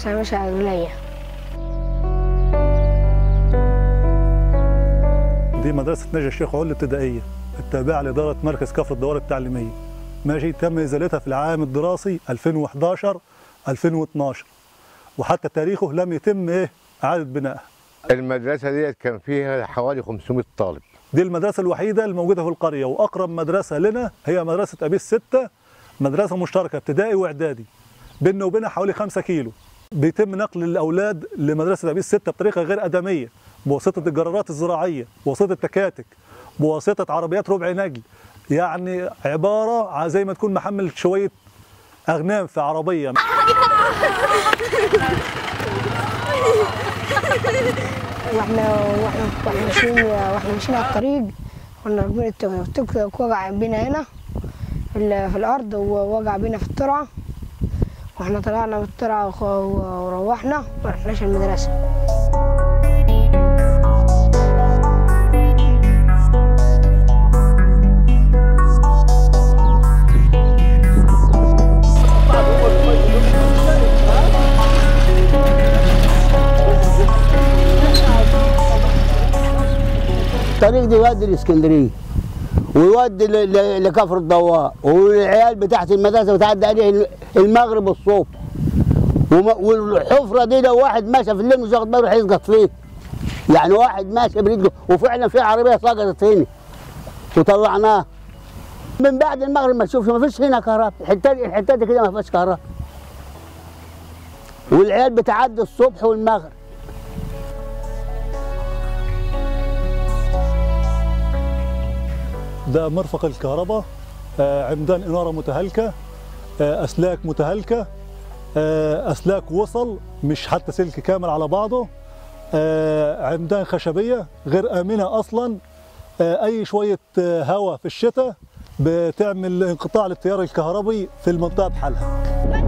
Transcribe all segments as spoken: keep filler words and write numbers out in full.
المدرسة ماشية على رجليا. دي مدرسة نجا الشيخ عل الابتدائية التابعة لإدارة مركز كفر الدوار التعليمية. ماشي، تم إزالتها في العام الدراسي ألفين وإحداشر ألفين واثناشر، وحتى تاريخه لم يتم إيه إعادة بنائها. المدرسة ديت كان فيها حوالي خمسمائة طالب. دي المدرسة الوحيدة الموجودة في القرية، وأقرب مدرسة لنا هي مدرسة أبيس ستة، مدرسة مشتركة ابتدائي وإعدادي، بيننا وبينها حوالي خمسة كيلو. بيتم نقل الأولاد لمدرسة أبيس ستة بطريقة غير آدمية، بواسطة الجرارات الزراعية، بواسطة التكاتك، بواسطة عربيات ربع نجل، يعني عبارة زي ما تكون محمل شوية أغنام في عربية. واحنا واحنا واحنا ماشيين واحنا ماشيين على الطريق، كنا راكبين التوك توك، وقع بينا هنا في, في الارض، ووقع بينا في الترعه، واحنا طلعنا من الترعه وروحنا ما رحناش المدرسه. الطريق ده يودي الاسكندريه ويودي لكفر الدوار، والعيال بتاعت المدرسه بتعدي عليه المغرب الصبح، والحفره دي لو واحد ماشي في الليل مش واخد باله هيسقط فيه. يعني واحد ماشي برجله، وفعلا في عربيه سقطت هنا وطلعناها. من بعد المغرب ما تشوفش، ما فيش هنا كهرباء، الحته دي الحته دي كده ما فيهاش كهرباء، والعيال بتعدي الصبح والمغرب. ده مرفق الكهرباء، عمدان إنارة متهالكة، أسلاك متهالكة، أسلاك وصل مش حتى سلك كامل على بعضه، عمدان خشبية غير آمنة أصلا. أي شوية هواء في الشتاء بتعمل انقطاع للتيار الكهربي في المنطقة بحالها.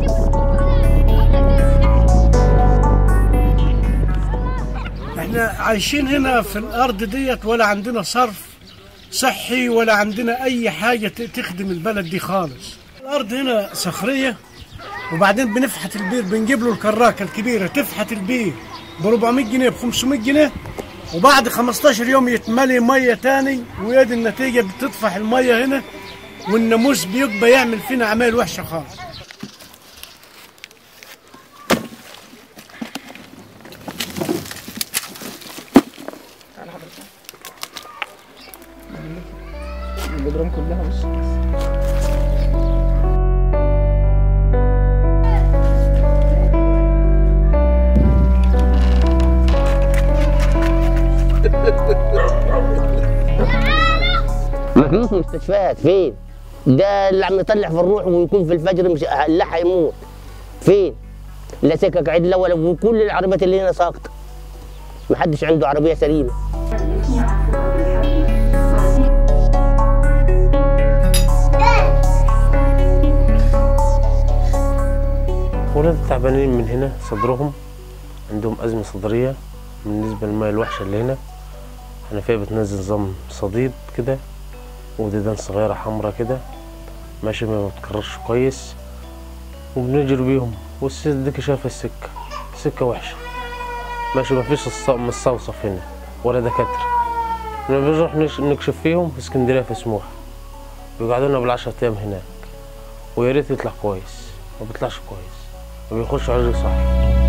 احنا عايشين هنا في الأرض ديت، ولا عندنا صرف صحي ولا عندنا اي حاجه تخدم البلد دي خالص. الارض هنا صخريه، وبعدين بنفحت البير، بنجيب له الكراكه الكبيره تفحت البير ب أربعمائة جنيه ب خمسمائة جنيه، وبعد خمستاشر يوم يتملي ميه تاني، ويدي النتيجه بتطفح الميه هنا، والناموس بيبقى يعمل فينا اعمال وحشه خالص. الجدران كلها بس. مفيش مستشفيات فين؟ ده اللي عم يطلع في الروح ويكون في الفجر مش لا هيموت. فين؟ لا سكك عدله ولا، وكل العربيات اللي هنا ساقطه. محدش عنده عربيه سليمه. ولاد تعبانين من هنا، صدرهم عندهم أزمة صدرية بالنسبة للمية الوحشة اللي هنا. حنفية بتنزل نظام صديد كده، وديدان صغيرة حمرا كده ماشي ما بتكررش كويس، وبنجري بيهم. والست ديك شايفة السكة، السكة وحشة ماشي، مفيش مستوصف هنا ولا دكاترة. لما بنروح نكشف فيهم في اسكندرية في سموحة، بيقعدونا بالعشرة أيام هناك، ويا ريت يطلع كويس، ما بيطلعش كويس، ما بيخش علاج صحي.